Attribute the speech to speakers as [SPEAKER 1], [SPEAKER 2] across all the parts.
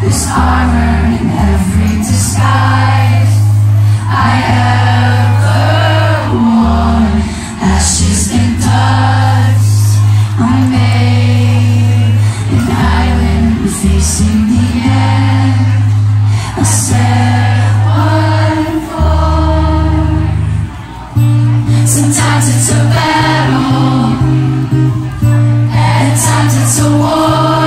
[SPEAKER 1] There's armor in every disguise I ever wore. Ashes and dust I made an island facing the end. I said one for. Sometimes it's a battle, at times it's a war.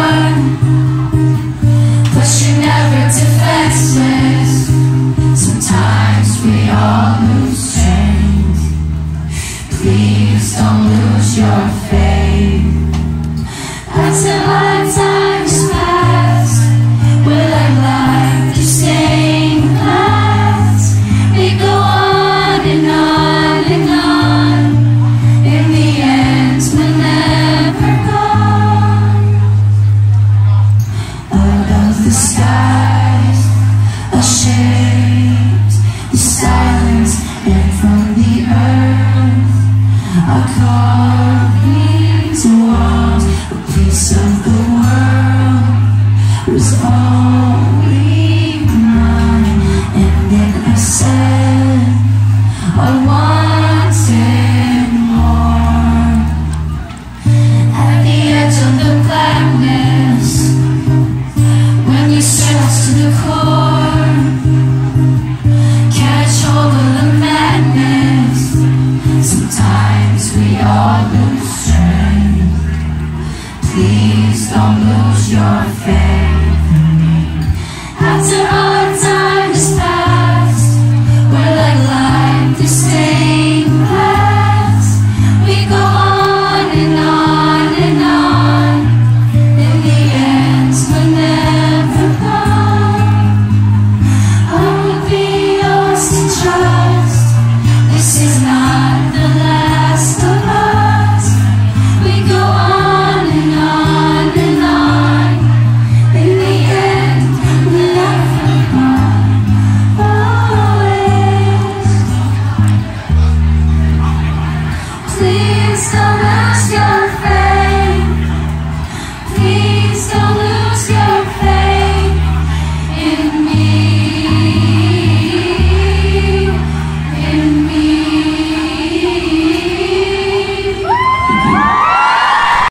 [SPEAKER 1] Defenseless. Sometimes we all lose strength. Please don't lose your faith. As the lifetimes pass, will our life keep stained glass? We go on and on and on. In the end, we're never gone. Out of the sky, ashamed, the silence and from the earth, our carvings walls, a piece of the world was all we wanted. And then I said, I wanted more. At the edge of the blackness, when you stretch to the core, sometimes we all lose strength. Please don't lose your faith.